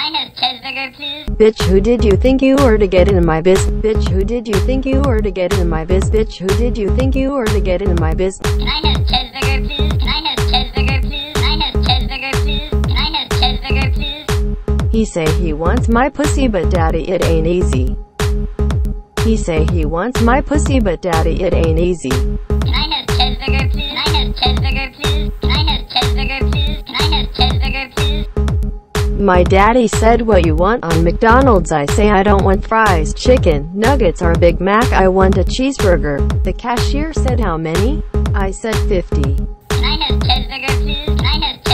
I have cheeseburger, please? Bitch, who did you think you were to get in my biz? Bitch, who did you think you were to get in my biz? Bitch, who did you think you were to get in my biz? Can I have cheeseburger, please? Can I have cheeseburger, please? Can I have cheeseburger, please? Can I have cheeseburger, please? He say he wants my pussy, but daddy, it ain't easy. He say he wants my pussy, but daddy, it ain't easy. Can I have cheeseburger, please? Can I have cheeseburger, please? Can I have cheeseburger, please? Can I have cheeseburger, please? My daddy said, what you want on McDonald's? I say I don't want fries, chicken, nuggets or Big Mac, I want a cheeseburger. The cashier said, how many? I said 50. Can I have cheeseburger, please? Can I have